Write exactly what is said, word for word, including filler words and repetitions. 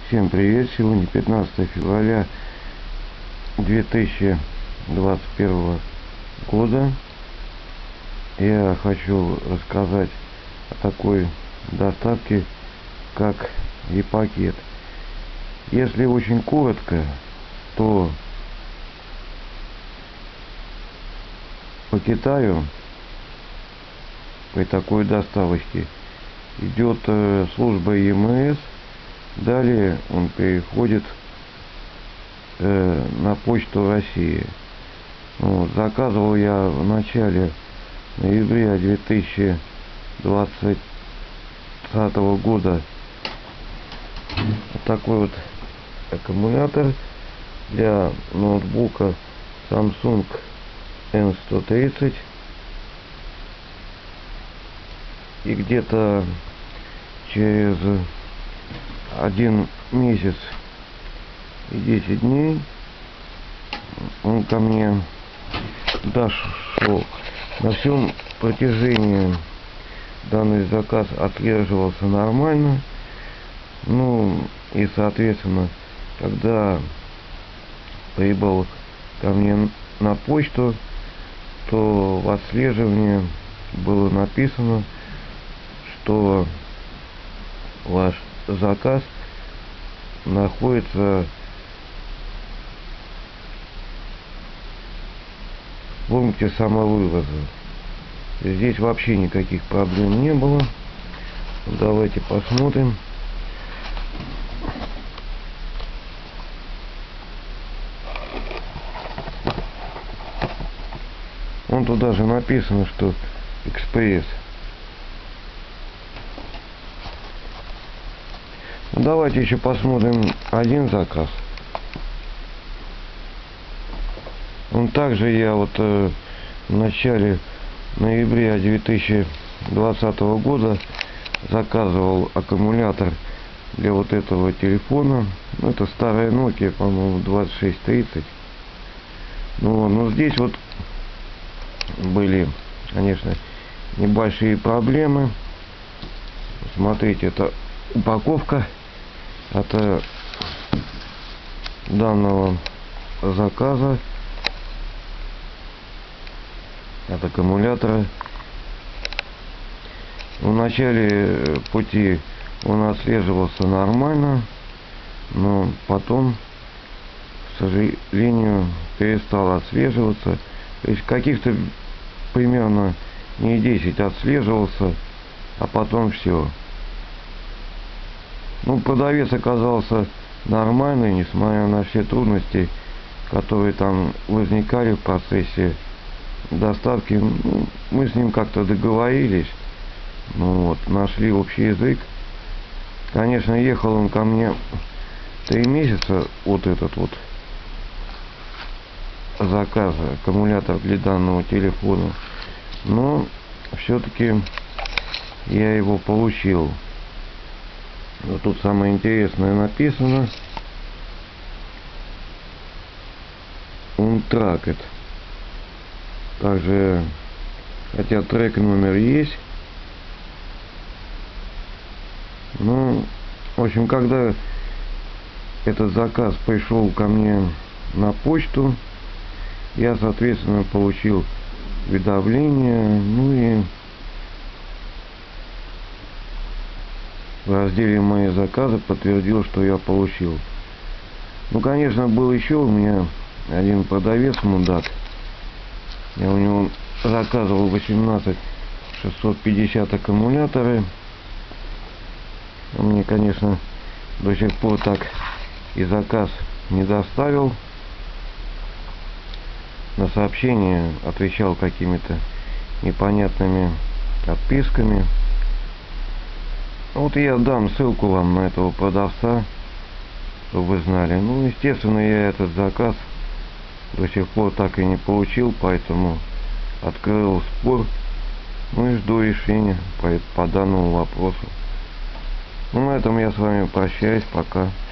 Всем привет! Сегодня пятнадцатое февраля две тысячи двадцать первого года. Я хочу рассказать о такой доставке, как E-пакет. Если очень коротко, то по Китаю при такой доставочке идет служба и эм эс. Далее он переходит э, на почту России. Вот, заказывал я в начале ноября две тысячи двадцатого года вот такой вот аккумулятор для ноутбука Samsung эн сто тридцать. И где-то через один месяц и десять дней он ко мне дошел. На всем протяжении данный заказ отслеживался нормально. Ну и соответственно, когда прибыл ко мне на почту, то в отслеживании было написано, что ваш заказ находится в пункте самовывоза. Здесь вообще никаких проблем не было. Давайте посмотрим. Вон тут даже написано, что экспресс. Давайте еще посмотрим один заказ. Он также я вот э, в начале ноября две тысячи двадцатого года заказывал аккумулятор для вот этого телефона. Ну, это старая Nokia, по-моему, двадцать шесть тридцать. Ну, но здесь вот были, конечно, небольшие проблемы. Смотрите, это упаковка от данного заказа, от аккумулятора. В начале пути он отслеживался нормально, но потом, к сожалению, перестал отслеживаться. То есть каких-то примерно дней десять отслеживался, а потом все. Ну, продавец оказался нормальный, несмотря на все трудности, которые там возникали в процессе доставки. Ну, мы с ним как-то договорились, ну, вот, нашли общий язык. Конечно, ехал он ко мне три месяца, вот этот вот заказ, аккумулятор для данного телефона, но все-таки я его получил. Вот тут самое интересное написано: Untracked. Также, хотя трек номер есть. Ну, в общем, когда этот заказ пришел ко мне на почту, я, соответственно, получил уведомление. Ну и в разделе «Мои заказы» подтвердил, что я получил. Ну, конечно, был еще у меня один продавец, мудак. Я у него заказывал восемнадцать шестьсот пятьдесят аккумуляторы. Он мне, конечно, до сих пор так и заказ не доставил. На сообщение отвечал какими-то непонятными отписками. Вот я дам ссылку вам на этого продавца, чтобы вы знали. Ну, естественно, я этот заказ до сих пор так и не получил, поэтому открыл спор. Ну и жду решения по, по данному вопросу. Ну, на этом я с вами прощаюсь. Пока.